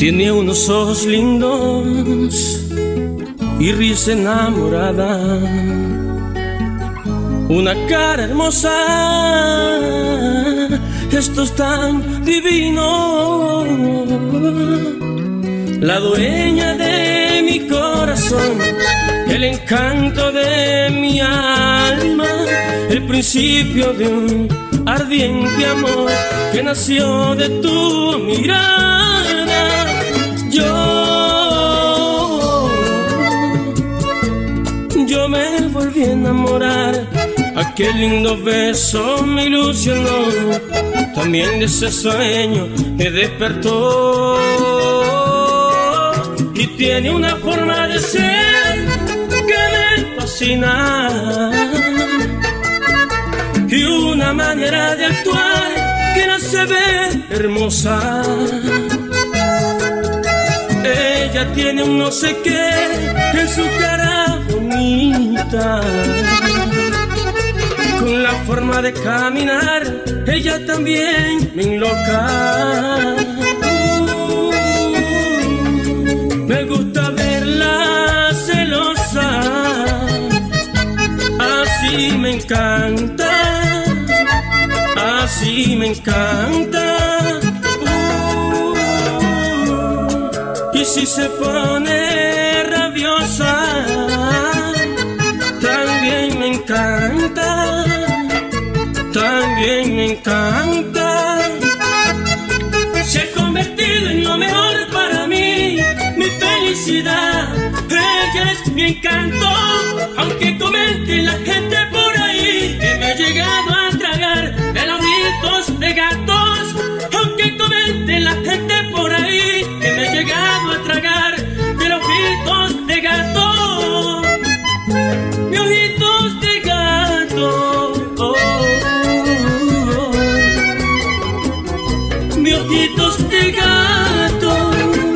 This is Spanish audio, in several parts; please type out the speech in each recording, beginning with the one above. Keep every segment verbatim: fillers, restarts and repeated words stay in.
Tiene unos ojos lindos y risa enamorada, una cara hermosa, gestos tan divinos. La dueña de mi corazón, el encanto de mi alma, el principio de un ardiente amor que nació de tu mirada. Yo, yo me volví a enamorar, aquel lindo beso me ilusionó, también de ese sueño me despertó. Y tiene una forma de ser que me fascina y una manera de actuar que no se ve hermosa. Ella tiene un no sé qué en su cara bonita, con la forma de caminar ella también me enloca. Me gusta verla celosa, así me encanta, así me encanta. Uh, y si se pone rabiosa, también me encanta, también me encanta. Se ha convertido en lo mejor para mí, mi felicidad. Ella es mi encanto, aunque comente la gente por ahí que me he llegado a tragar de los gritos de gatos. Aunque comente la gente por ahí que me he llegado a tragar de los gritos de gatos. Mis ojitos de gato, oh, oh, oh. Mis ojitos de gato.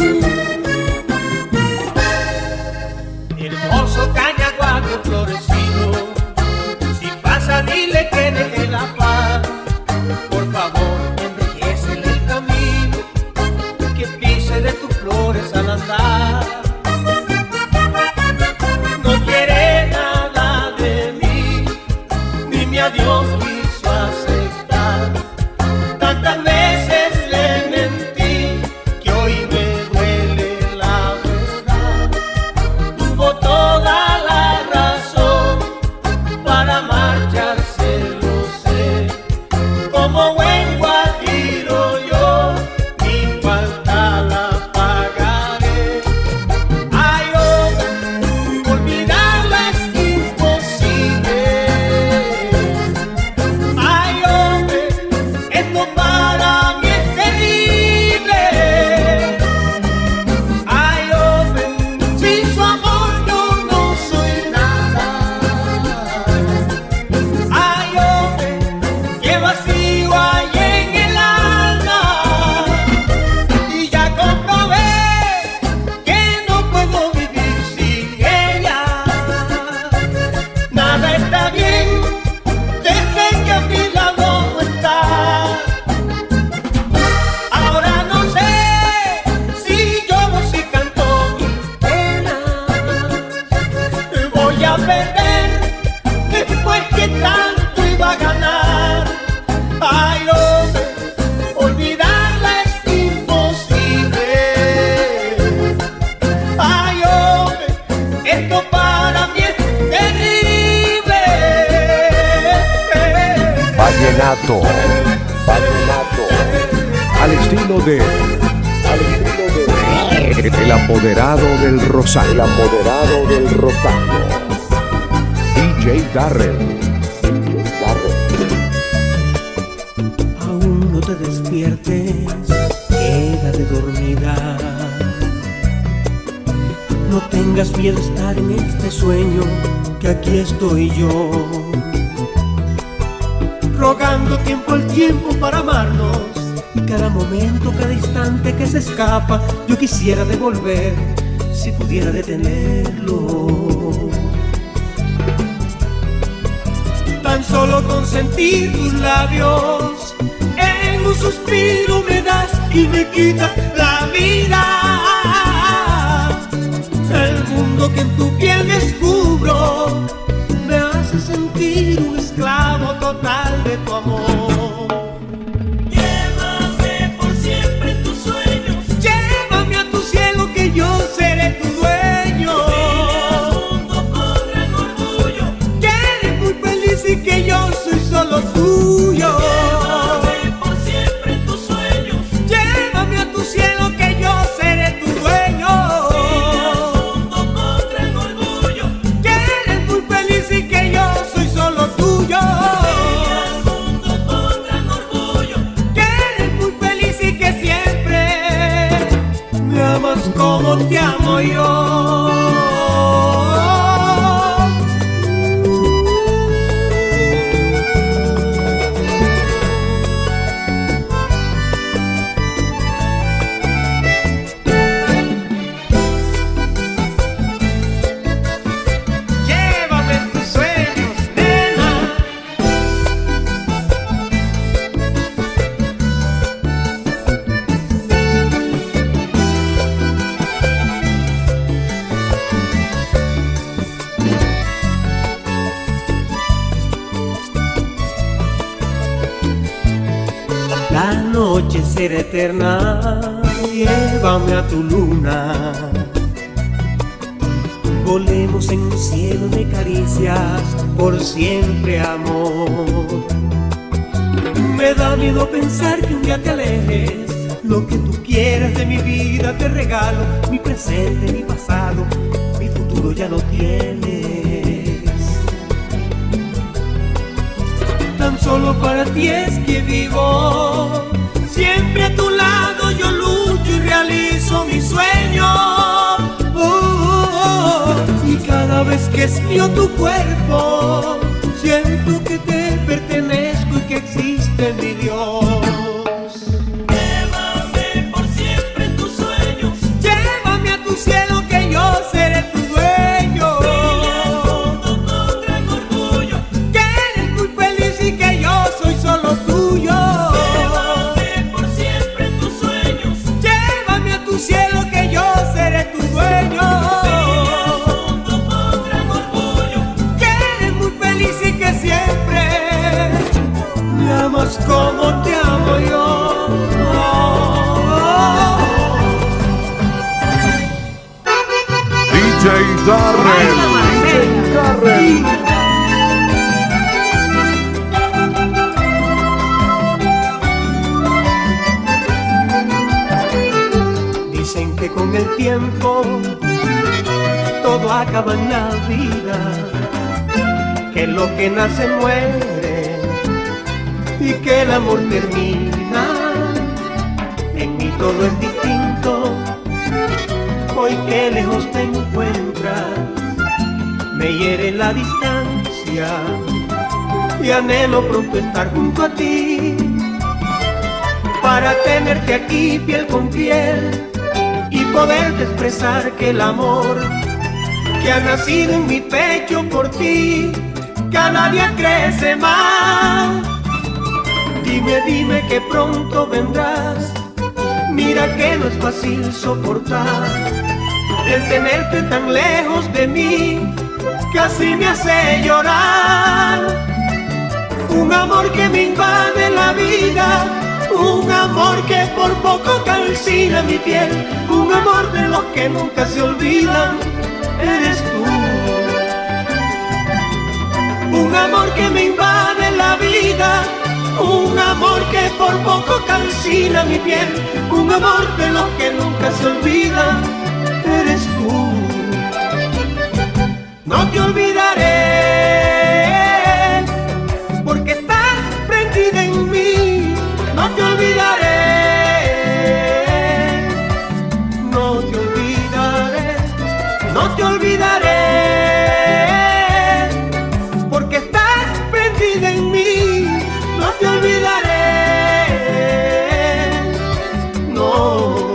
Hermoso cañaguato florecido, si pasa dile que deje la paz. Por favor, embellecele el camino, que pise de tus flores al andar. No quiere nada de mí, ni mi adiós quiso aceptar. Tantas veces le mentí que hoy me duele la verdad. Tuvo toda la razón para marcharse, lo sé. Como buen guajiro yo, mi falta la pagaré. Ay, hombre, olvidarla es imposible. Ay, hombre, esto para mí es terrible. Ay, hombre, sin su amor yo no soy nada. Ay, hombre, qué vacío hay en el alma. Y ya comprobé que no puedo vivir sin ella. Nada está bien desde que a mi lado no está. Ahora no sé si lloro, si canto mis penas. Voy a perder después que tanto iba a ganar. Ay, hombre, olvidarla es imposible. Ay, hombre, esto para mí es terrible. Vallenato, vallenato, al estilo de, al estilo de, el apoderado del Rosario, el apoderado del Rosario, D J Darrell, D J Darrell. Aún no te despiertes, quédate dormida. No tengas miedo a estar en este sueño, que aquí estoy yo, rogando tiempo al tiempo para amarnos. Y cada momento, cada instante que se escapa, yo quisiera devolver si pudiera detenerlo. Tan solo con sentir tus labios en un suspiro me das y me quitas la vida. El mundo que en tu piel descubro me hace sentir un esclavo total de tu amor. Llévame por siempre en tus sueños, Llévame a tu cielo que yo seré tu dueño. al mundo con gran orgullo. Que eres muy feliz y que yo soy solo tuyo. Llévame por siempre en tus sueños, Llévame a tu cielo que yo seré tu dueño. al mundo con gran orgullo. Que eres muy feliz y que yo soy solo tuyo. Al mundo con gran orgullo. Que eres muy feliz y que siempre me amas como te amo yo. Llévame en tus sueños, nena. La noche será eterna, llévame a tu luna. Volemos en un cielo de caricias, por siempre amor. Me da miedo pensar que un día te alejes. Lo que tú quieras de mi vida te regalo, mi presente, mi pasado, mi futuro ya no tienes. Tan solo para ti es que vivo, siempre a tu lado yo lucho y realizo mi sueño. Oh, oh, oh. Y cada vez que espío tu cuerpo, siento que te pertenezco y que existe mi Dios. Llévame por siempre en tus sueños, Llévame a tu cielo que yo seré tu dueño. al mundo con gran orgullo. Que eres muy feliz y que yo soy solo tuyo. Llévame por siempre en tus sueños, Llévame a tu cielo que yo seré tu dueño. al mundo con gran orgullo. Que eres muy feliz y que siempre me amas como te amo yo. D J Darrell. D J Darrell. Dicen que con el tiempo todo acaba en la vida, que lo que nace muere y que el amor termina. En mí todo es distinto, hoy que lejos te encuentras, me hiere la distancia y anhelo pronto estar junto a ti, para tenerte aquí piel con piel y poderte expresar que el amor que ha nacido en mi pecho por ti cada día crece más. Dime, dime que pronto vendrás, mira que no es fácil soportar el tenerte tan lejos de mí, casi me hace llorar. Un amor que me invade la vida, un amor que por poco calcina mi piel, un amor de los que nunca se olvidan, eres tú. Un amor que me invade la vida, un amor que por poco calcina mi piel, un amor de los que nunca se olvidan, eres tú. No te olvidaré, porque estás prendida en mí. No te olvidaré, no te olvidaré, no te olvidaré, porque estás prendida en mí. No te olvidaré, no.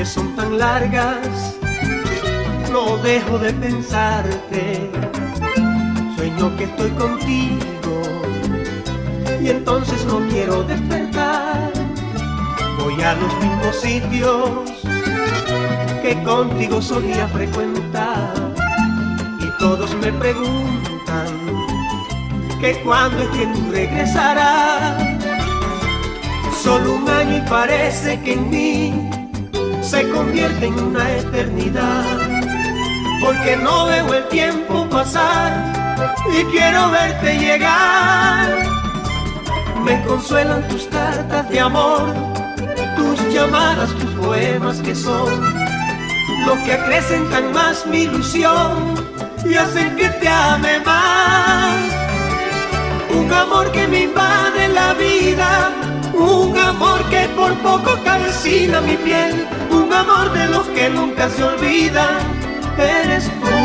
noches son tan largas, no dejo de pensarte. Sueño que estoy contigo y entonces no quiero despertar. Voy a los mismos sitios que contigo solía frecuentar y todos me preguntan que cuándo es que tú regresarás. Solo un año y parece que en mí se convierte en una eternidad, porque no veo el tiempo pasar y quiero verte llegar. Me consuelan tus cartas de amor, tus llamadas, tus poemas que son los que acrecentan más mi ilusión y hacen que te ame más. Un amor que me invade la vida, un amor que por poco calcina mi piel, un amor de los que nunca se olvidan, eres tú.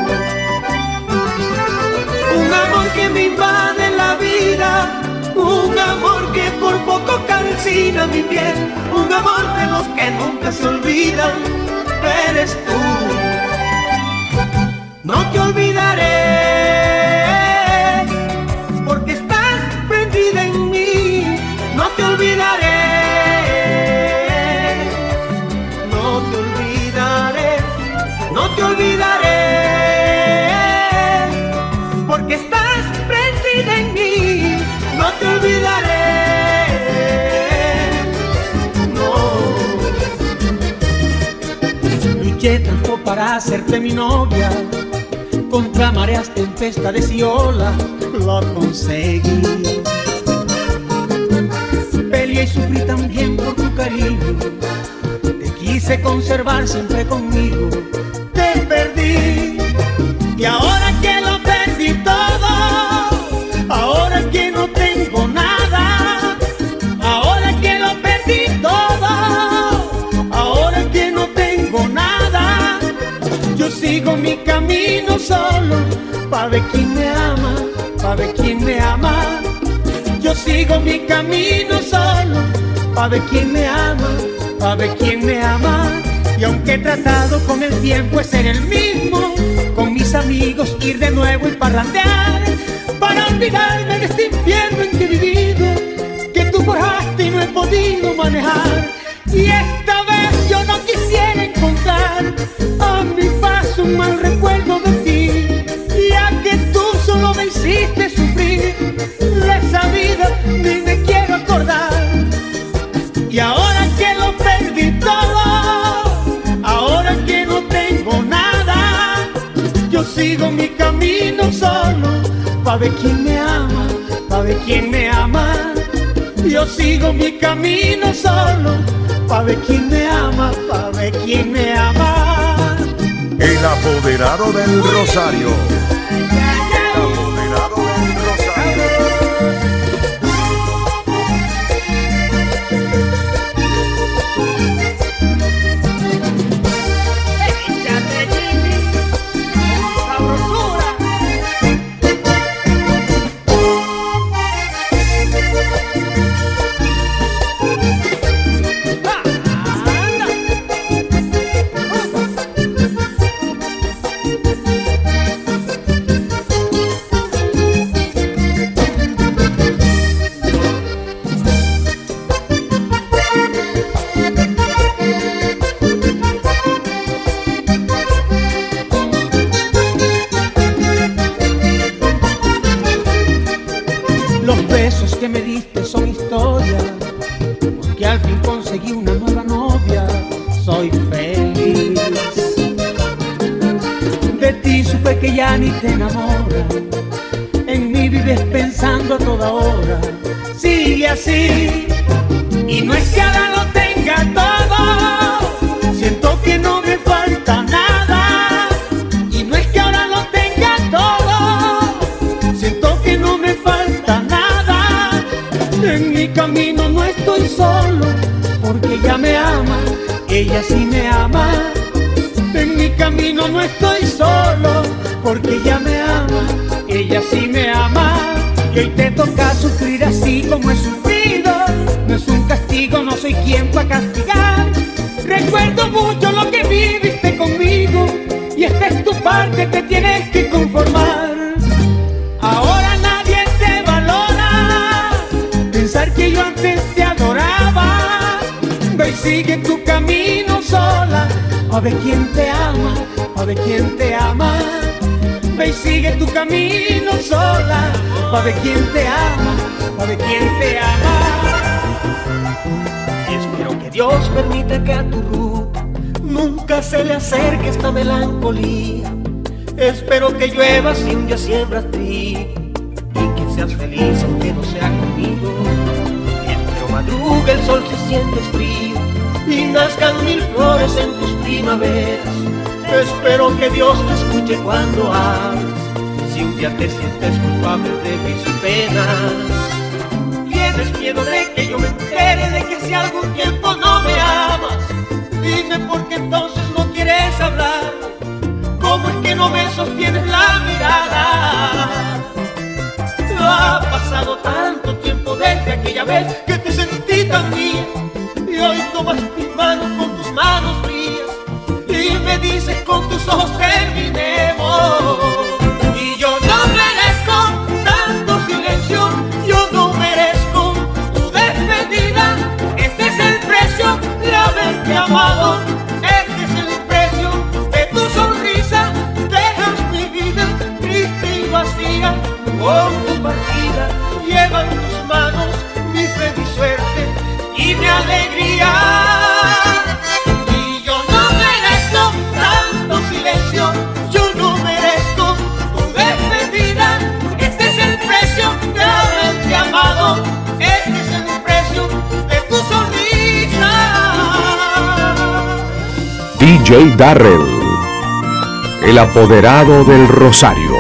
Un amor que me invade la vida, un amor que por poco calcina mi piel, un amor de los que nunca se olvidan, eres tú. No te olvidaré, porque estás prendida en mí. No te olvidaré, no te olvidaré, no te olvidaré, porque estás prendida en mí. No te olvidaré, no. Luché tanto para hacerte mi novia, contra mareas, tempestades y olas, lo conseguí. Peleé y sufrí también por tu cariño, te quise conservar siempre conmigo, te perdí. Y ahora que lo perdí todo, ahora que no tengo nada, ahora que lo perdí todo, ahora que no tengo nada, yo sigo mi camino solo, pa' ver quién me ama, pa' ver quién me ama. Yo sigo mi camino solo, pa' ver quién me ama, pa' ver quién me ama. Y aunque he tratado con el tiempo de ser el mismo, con mis amigos ir de nuevo y parrandear, para olvidarme de este infierno en que he vivido, que tú forjaste y no he podido manejar. Y esta vez yo no quisiera encontrar a mi paso un mal recuerdo de ti, ya que tú solo me hiciste sufrir, de esa vida ni me quiero acordar. Y ahora que lo perdí todo, ahora que no tengo nada, yo sigo mi camino solo, pa' ver quién me ama, pa' ver quién me ama. Yo sigo mi camino solo, pa' ver quién me ama, pa' ver quién me ama. El apoderado del Rosario. El apoderado del Rosario. Los besos que me diste son historia, porque al fin conseguí una nueva novia, soy feliz. De ti supe que ya ni te enamoras, en mí vives pensando a toda hora. Sigue así, y no es que ahora lo tenga todo, siento que no me falta nada. Y no es que ahora lo tenga todo, siento que no me falta nada. En mi camino no estoy solo, porque ella me ama, ella sí me ama. En mi camino no estoy solo, porque ella me ama, ella sí me ama. Y hoy te toca sufrir así como he sufrido, no es un castigo, no soy quien para castigar. Recuerdo parte te tienes que conformar. Ahora nadie te valora, pensar que yo antes te adoraba. Ve y sigue tu camino sola, a ver quién te ama, a ver quién te ama. Ve y sigue tu camino sola, a ver quién te ama, a ver quién te ama. Y espero que Dios permita que a tu ruta nunca se le acerque esta melancolía. Espero que llueva si un día siembras trigo y que seas feliz aunque no sea conmigo. Y espero madrugue el sol si sientes frío y nazcan mil flores en tus primaveras. Espero que Dios te escuche cuando hables si un día te sientes culpable de mis penas. Tienes miedo de que yo me entere de que si algún tiempo no me amas. Dime por qué entonces no quieres hablar. ¿Cómo es que no me sostienes la mirada? Ha pasado tanto tiempo desde aquella vez que te sentí tan mía. Y hoy tomas mis manos con tus manos frías y me dices con tus ojos terminemos. Y yo no merezco tanto silencio, yo no merezco tu despedida. Este es el precio de haberte amado, este es el precio de tu sonrisa. Dejas mi vida triste y vacía con tu partida. Llevan tus manos mi fe, mi suerte y mi alegría. Y yo no merezco tanto silencio, yo no merezco tu despedida. Este es el precio de haberte amado, este es el precio de tu sonrisa. D J Darrell, el apoderado del Rosario.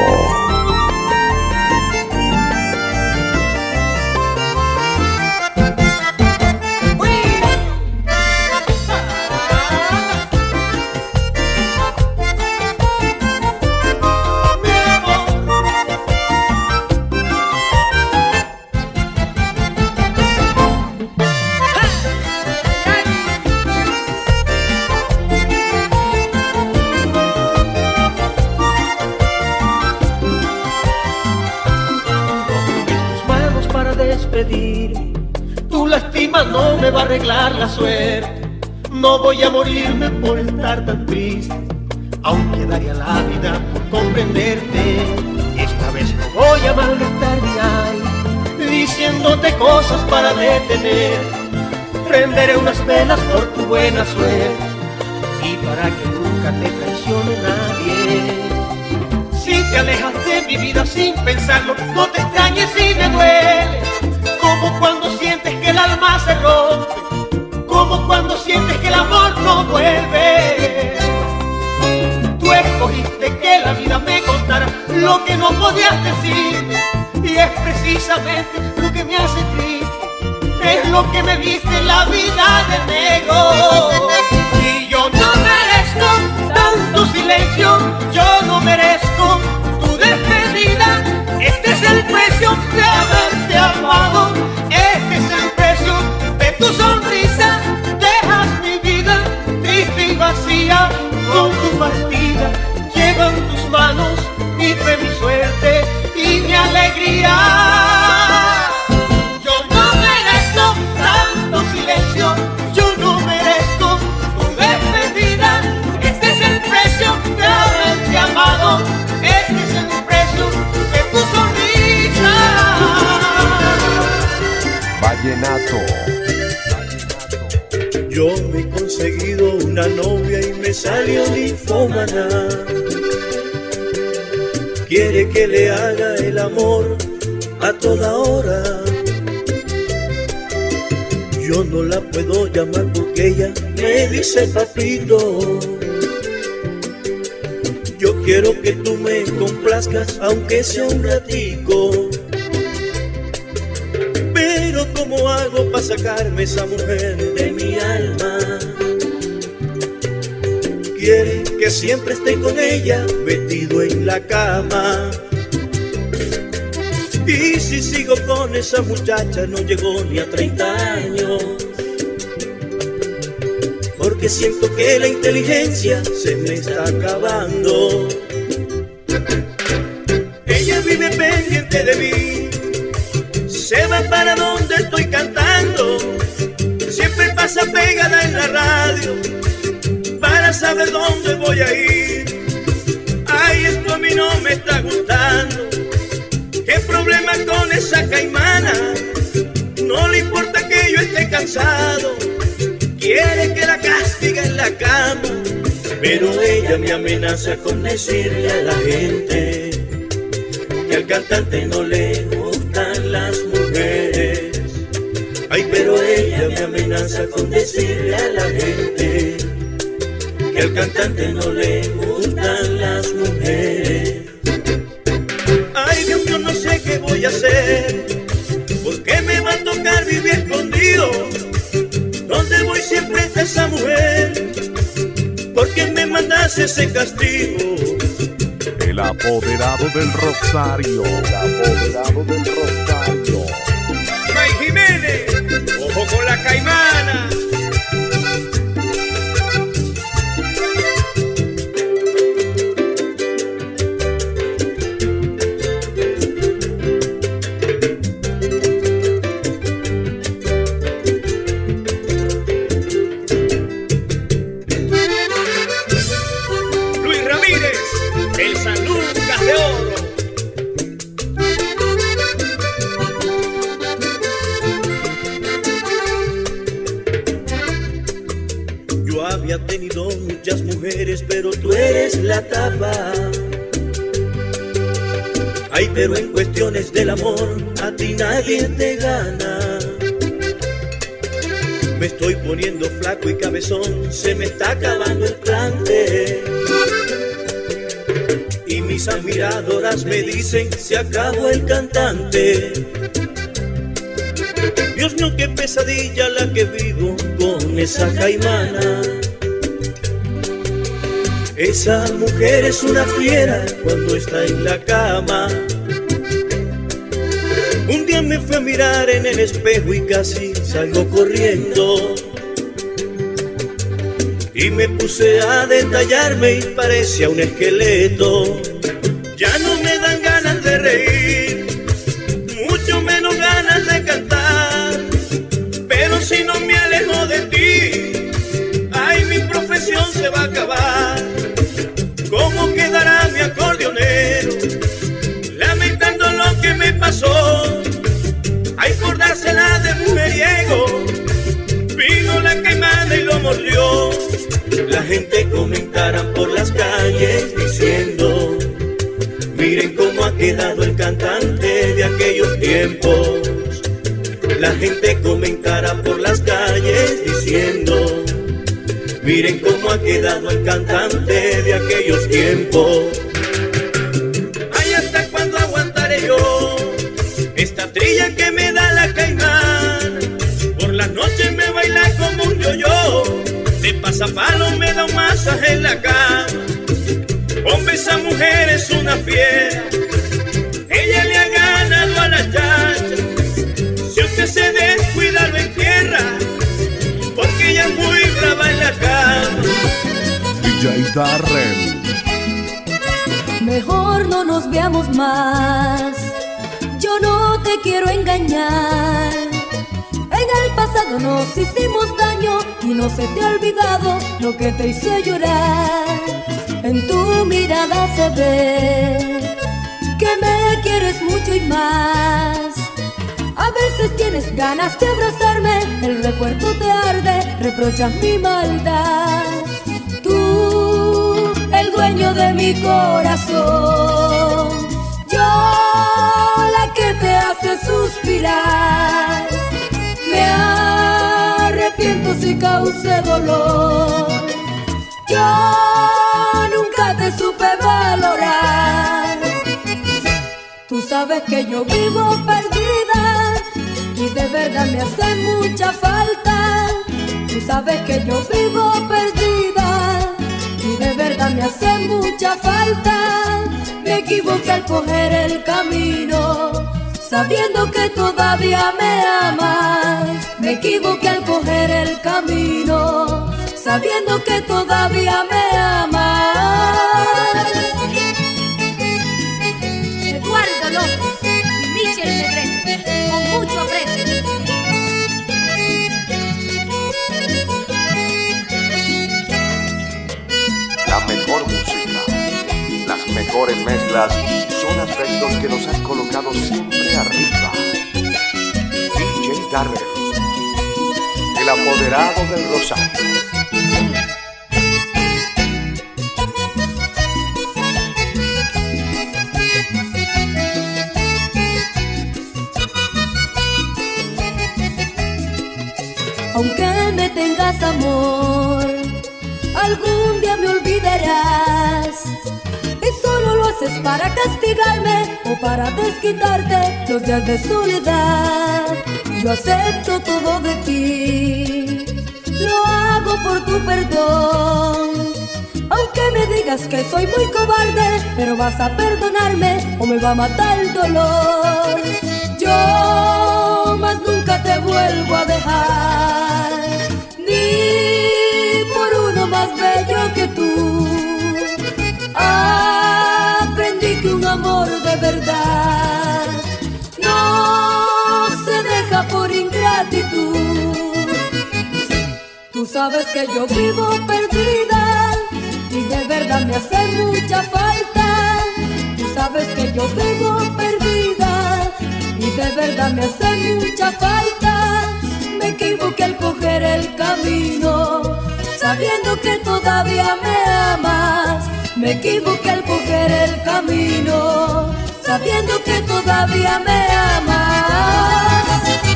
Tu lástima no me va a arreglar la suerte. No voy a morirme por estar tan triste, aunque daría la vida por comprenderte. Esta vez no voy a malgastar mi aire diciéndote cosas para detener. Prenderé unas velas por tu buena suerte y para que nunca te traicione nadie. Si te alejas de mi vida sin pensarlo, no te extrañes si me duele. Como cuando sientes que el alma se rompe, como cuando sientes que el amor no vuelve. Tú escogiste que la vida me contara lo que no podías decirme, y es precisamente lo que me hace triste. Es lo que me viste en la vida de negro. Y yo no merezco tanto silencio, yo no merezco tu despedida. Este es el precio de haberte amado, este es el precio de tu sonrisa. Dejas mi vida triste y vacía con tu partida. Llevan tus manos mi fe, mi suerte y mi alegría. Yo no merezco tanto silencio, yo no merezco tu despedida. Este es el precio de haberte amado, este es el precio de tu sonrisa. Vallenato. Yo me he conseguido una novia y me salió ninfómana. Quiere que le haga el amor a toda hora. Yo no la puedo llamar porque ella me dice papito. Yo quiero que tú me complazcas aunque sea un ratico. Pero ¿cómo hago para sacarme esa mujer de mi alma? Quiere que siempre esté con ella metido en la cama. Y si sigo con esa muchacha no llegó ni a treinta años. Porque siento que la inteligencia se me está acabando. Ella vive pendiente de mí, se va para donde estoy cantando, siempre pasa pegada en la radio para saber dónde voy a ir. Ay, esto a mí no me está gustando. ¿Qué problema con esa caimana? No le importa que yo esté cansado, quiere que la castigue en la cama, pero ella me amenaza con decirle a la gente que al cantante no le gustan las mujeres. Ay, pero ella me amenaza con decirle a la gente que al cantante no le gustan las mujeres. Ay, Dios mío, no sé qué voy a hacer, porque me va a tocar vivir escondido. Donde voy siempre está esa mujer, porque me mandas ese castigo. El apoderado del Rosario, el apoderado del Rosario. May Jiménez, ojo con la caimana. El San Lucas de Oro. Yo había tenido muchas mujeres, pero tú eres la tapa. Ay, pero en cuestiones del amor a ti nadie te gana. Me estoy poniendo flaco y cabezón, se me está acabando el plante. Y mis admiradoras me dicen, se acabó el cantante. Dios mío, qué pesadilla la que vivo con esa caimana. Esa mujer es una fiera cuando está en la cama. Un día me fui a mirar en el espejo y casi salgo corriendo. Y me puse a detallarme y parecía un esqueleto. Ya no me dan ganas de reír, mucho menos ganas de cantar. Pero si no me alejo de ti, ay, mi profesión se va a acabar. ¿Cómo quedará mi acordeonero lamentando lo que me pasó? Ay, por dársela de mujeriego, vino la caimana y lo mordió. La gente comentará por las calles diciendo, miren cómo ha quedado el cantante de aquellos tiempos. La gente comentará por las calles diciendo, miren cómo ha quedado el cantante de aquellos tiempos. Ay, ¿hasta cuándo aguantaré yo esta trilla que me da la caimana? Por las noches me baila como un yo-yo, de pasapalo me da un masaje en la cama. Hombre, esa mujer es una fiera, ella le ha ganado a la chacha. Si usted se descuida lo entierra, porque ella es muy brava en la cama. D J Darrell. Mejor no nos veamos más, yo no te quiero engañar. En el pasado nos hicimos daño y no se te ha olvidado lo que te hizo llorar. En tu mirada se ve que me quieres mucho y más. A veces tienes ganas de abrazarme, el recuerdo te arde, reprochas mi maldad. Tú, el dueño de mi corazón, yo la que te hace suspirar. Me arrepiento si causé dolor, yo nunca te supe valorar. Tú sabes que yo vivo perdida y de verdad me hace mucha falta. Tú sabes que yo vivo perdida y de verdad me hace mucha falta. Me equivoqué al coger el camino, sabiendo que todavía me amas. Me equivoqué al coger el camino, sabiendo que todavía me amas. mejor en mezclas y son aspectos que nos han colocado siempre arriba. D J Darrell, el apoderado del Rosario. Aunque me tengas amor, algún día me olvidarás. Y solo lo haces para castigarme o para desquitarte los días de soledad. Yo acepto todo de ti, lo hago por tu perdón. Aunque me digas que soy muy cobarde, pero vas a perdonarme o me va a matar el dolor. Yo más nunca te vuelvo a dejar, ni por uno más bello que tú. Aprendí que un amor de verdad no se deja por ingratitud. Tú sabes que yo vivo perdida y de verdad me hace mucha falta. Tú sabes que yo vivo perdida y de verdad me hace mucha falta. Me equivoqué al coger el camino, sabiendo que todavía me amas. Me equivoqué al coger el camino, sabiendo que todavía me amas.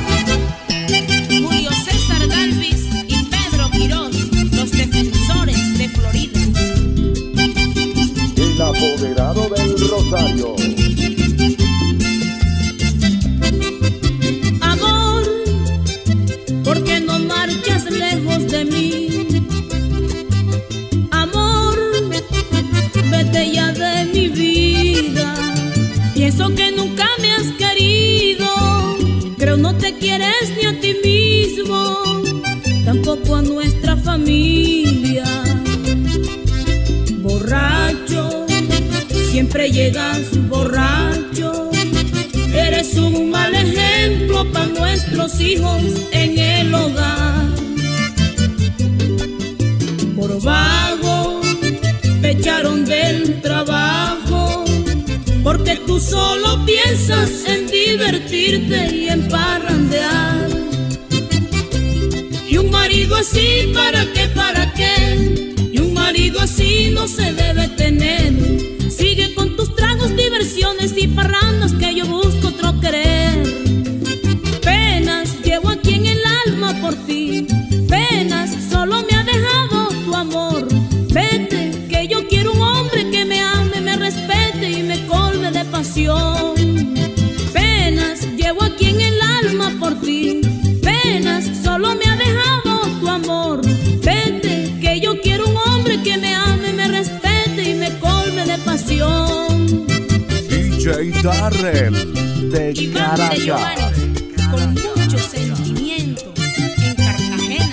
Julio César Galvis y Pedro Quirós, los defensores de Florida. El apoderado del Rosario. ¿Por qué no marchas lejos de mí? Amor, vete ya de mi vida. Pienso que nunca me has querido. Creo no te quieres ni a ti mismo, tampoco a nuestra familia. Borracho, siempre llegas borracho. Eres un mal ejemplo para nuestros hijos en el hogar. Por vago te echaron del trabajo, porque tú solo piensas en divertirte y en parrandear. Y un marido así, ¿para qué, para qué? Y un marido así no se debe tener. Sigue con tus tragos, diversiones y parrandas, que yo busco otro querer. Penas llevo aquí en el alma por ti, penas solo me ha dejado tu amor. Vete, que yo quiero un hombre que me ame, me respete y me colme de pasión. Penas llevo aquí en el alma por ti, penas solo me ha dejado tu amor. Vete, que yo quiero un hombre que me ame, me respete y me colme de pasión. D J Darrell de Iván de Giovanni, con mucho sentimiento, en Cartagena.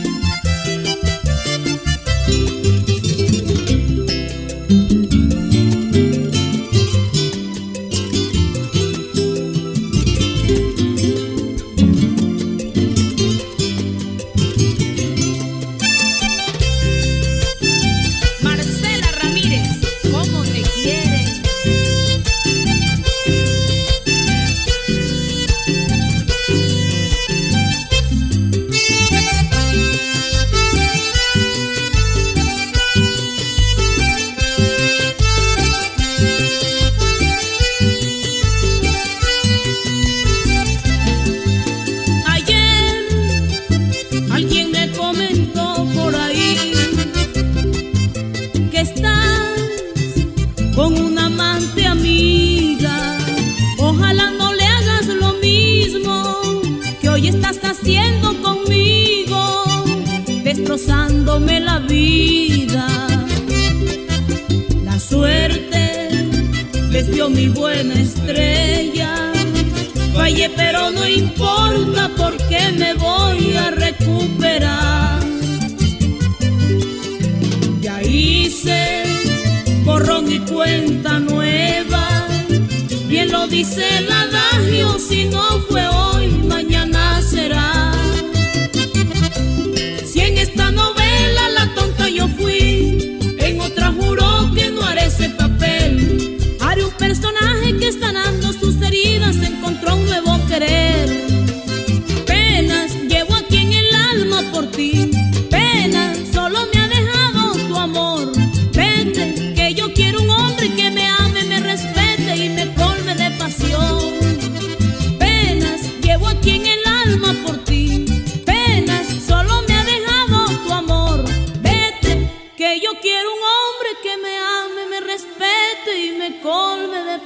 Marcela Ramírez, ¿cómo te quiere? Ayer alguien me comentó por ahí que estás con una amante amiga. Ojalá no le hagas lo mismo que hoy estás haciendo conmigo, destrozándome la vida. La suerte les dio mi buena estrella. Fallé, pero no importa, porque me voy a recuperar. Ya hice borrón y cuenta nueva, bien lo dice el adagio: si no fue hoy, mañana será. Si en esta novela la tonta yo fui, en otra juró que no haré ese papel.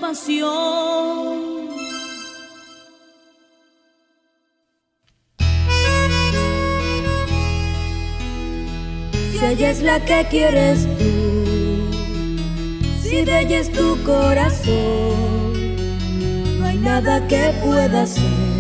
pasión. Si ella es la que quieres tú, si de ella es tu corazón, no hay nada que pueda hacer.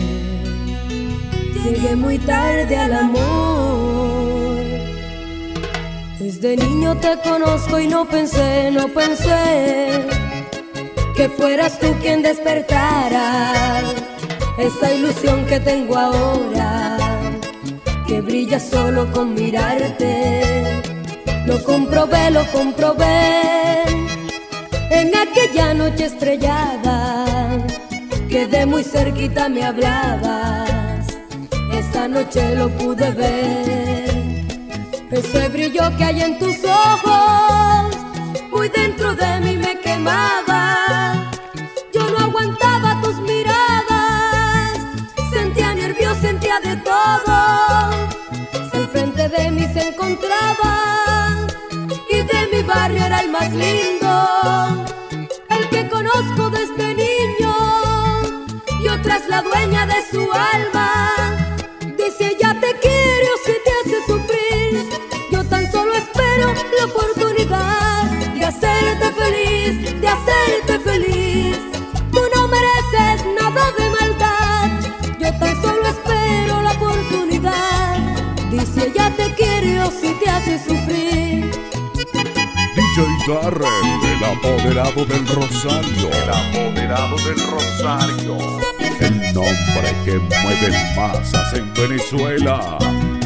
Llegué muy tarde al amor. Desde niño te conozco y no pensé, no pensé que fueras tú quien despertara esa ilusión que tengo ahora, que brilla solo con mirarte. Lo comprobé, lo comprobé en aquella noche estrellada, que de muy cerquita me hablabas. Esa noche lo pude ver, ese brillo que hay en tus ojos, muy dentro de mí me quemaba. Yo no aguantaba tus miradas, sentía nervios, sentía de todo. Al frente de mí se encontraba, y de mi barrio era el más lindo, el que conozco desde niño, y otra es la dueña de su alma. Dice ella te quiere o si te hace sufrir, yo tan solo espero la oportunidad de hacerte feliz, de hacerte feliz. Tú no mereces nada de maldad, yo tan solo espero la oportunidad. Dice ella te quiere o si te hace sufrir. D J Darrell, el apoderado del Rosario. El apoderado del Rosario. El nombre que mueve masas en Venezuela.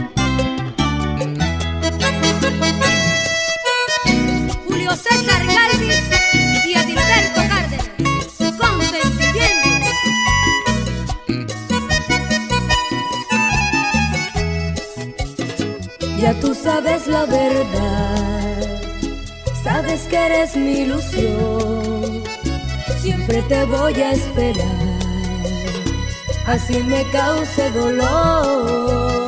Julio César Galvis y Adilberto Cárdenas, Consentimiento. Ya tú sabes la verdad, sabes que eres mi ilusión, siempre te voy a esperar, así me cause dolor.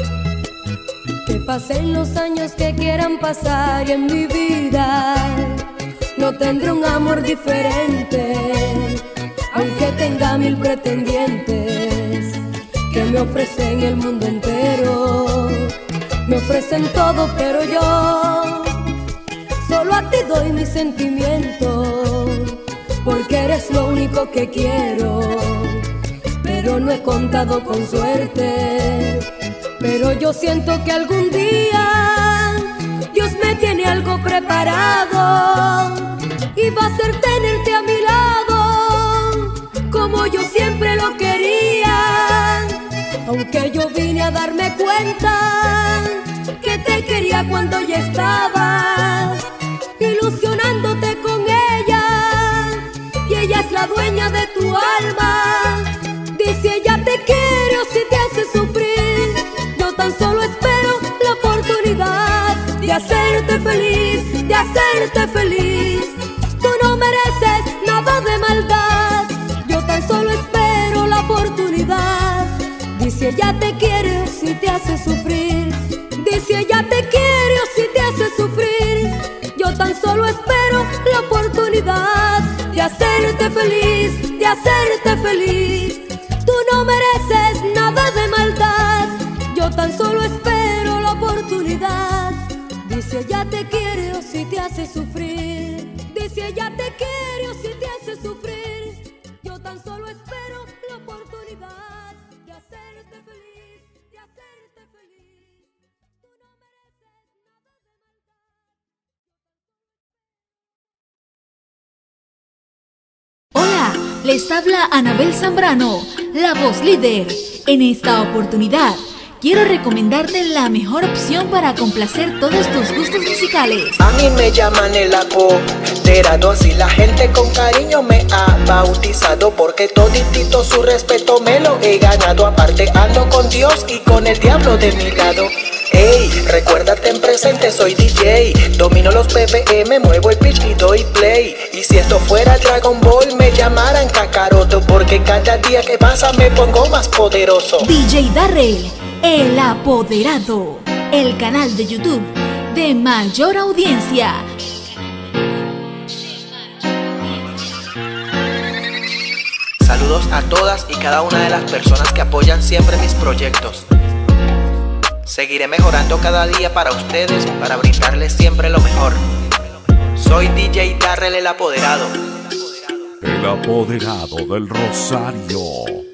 Que pasen los años que quieran pasar y en mi vida no tendré un amor diferente, aunque tenga mil pretendientes que me ofrecen el mundo entero. Me ofrecen todo, pero yo solo a ti doy mi sentimiento, porque eres lo único que quiero. Pero no he contado con suerte, pero yo siento que algún día Dios me tiene algo preparado, y va a ser tenerte a mi lado, como yo siempre lo quería. Aunque yo vine a darme cuenta que te quería cuando ya estabas ilusionándote con ella, y ella es la dueña de tu alma. Dice ella te quiere o si te hace sufrir, yo tan solo espero la oportunidad de hacerte feliz, de hacerte feliz. Tú no mereces nada de maldad, yo tan solo espero la oportunidad. Dice ella te quiere o si te hace sufrir, dice ella te quiere o si te hace sufrir, yo tan solo espero la oportunidad de hacerte feliz, de hacerte feliz. Tú no mereces nada de maldad, yo tan solo espero la oportunidad. Dice ella te quiere o si te hace sufrir, dice ella te quiere o si te hace sufrir, yo tan solo espero la oportunidad de hacerte feliz, de hacerte feliz. Tú no mereces nada de maldad. Hola, les habla Anabel Zambrano, la voz líder. En esta oportunidad, quiero recomendarte la mejor opción para complacer todos tus gustos musicales. A mí me llaman el apoderado, así la gente con cariño me ha bautizado, porque toditito su respeto me lo he ganado. Aparte ando con Dios y con el diablo de mi lado. Ey, recuérdate en presente, soy D J, domino los B P M, muevo el pitch y doy play. Y si esto fuera Dragon Ball me llamaran Kakaroto, porque cada día que pasa me pongo más poderoso. D J Darrell, el apoderado, el canal de YouTube de mayor audiencia. Saludos a todas y cada una de las personas que apoyan siempre mis proyectos. Seguiré mejorando cada día para ustedes, para brindarles siempre lo mejor. Soy D J Darrell, el apoderado. El apoderado del Rosario.